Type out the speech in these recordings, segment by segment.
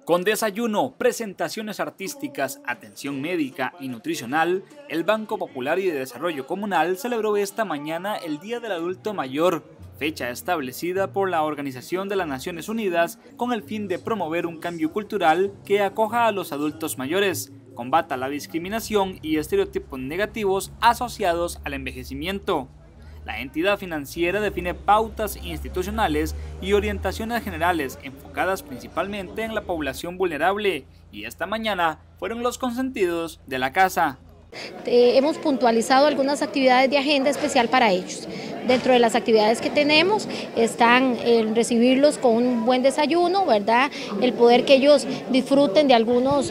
Con desayuno, presentaciones artísticas, atención médica y nutricional, el Banco Popular y de Desarrollo Comunal celebró esta mañana el Día del Adulto Mayor, fecha establecida por la Organización de las Naciones Unidas con el fin de promover un cambio cultural que acoja a los adultos mayores, combata la discriminación y estereotipos negativos asociados al envejecimiento. La entidad financiera define pautas institucionales y orientaciones generales enfocadas principalmente en la población vulnerable, y esta mañana fueron los consentidos de la casa. Hemos puntualizado algunas actividades de agenda especial para ellos. Dentro de las actividades que tenemos están el recibirlos con un buen desayuno, ¿verdad? El poder que ellos disfruten de algunos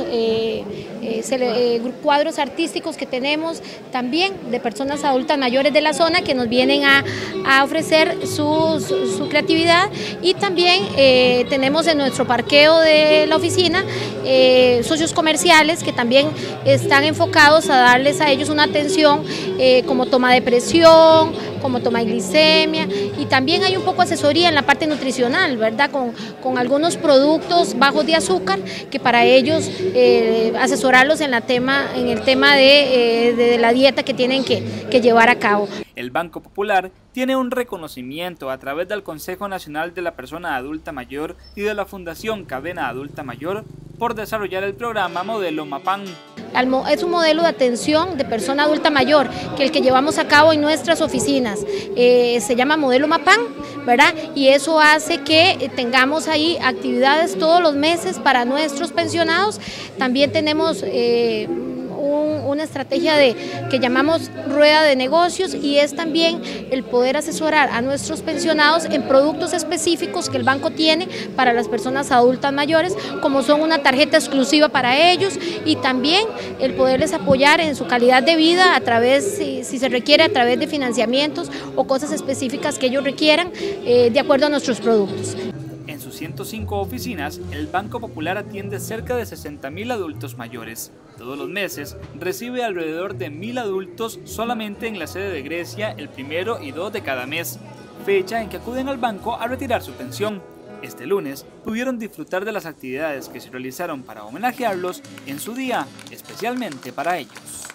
cuadros artísticos que tenemos, también de personas adultas mayores de la zona que nos vienen a ofrecer su creatividad, y también tenemos en nuestro parqueo de la oficina socios comerciales que también están enfocados a darles a ellos una atención como toma de presión, como toma de glicemia, y también hay un poco de asesoría en la parte nutricional, ¿verdad? Con algunos productos bajos de azúcar que para ellos asesorarlos en el tema de la dieta que tienen que llevar a cabo. El Banco Popular tiene un reconocimiento a través del Consejo Nacional de la Persona Adulta Mayor y de la Fundación Cadena Adulta Mayor por desarrollar el programa Modelo MAPAN. Es un modelo de atención de persona adulta mayor que llevamos a cabo en nuestras oficinas. Se llama Modelo MAPAN, ¿verdad? Y eso hace que tengamos ahí actividades todos los meses para nuestros pensionados. También tenemos una estrategia que llamamos rueda de negocios, y es también el poder asesorar a nuestros pensionados en productos específicos que el banco tiene para las personas adultas mayores, como son una tarjeta exclusiva para ellos, y también el poderles apoyar en su calidad de vida a través, si se requiere, a través de financiamientos o cosas específicas que ellos requieran de acuerdo a nuestros productos. En sus 105 oficinas, el Banco Popular atiende cerca de 60.000 adultos mayores. Todos los meses recibe alrededor de 1.000 adultos solamente en la sede de Grecia el 1 y 2 de cada mes, fecha en que acuden al banco a retirar su pensión. Este lunes pudieron disfrutar de las actividades que se realizaron para homenajearlos en su día, especialmente para ellos.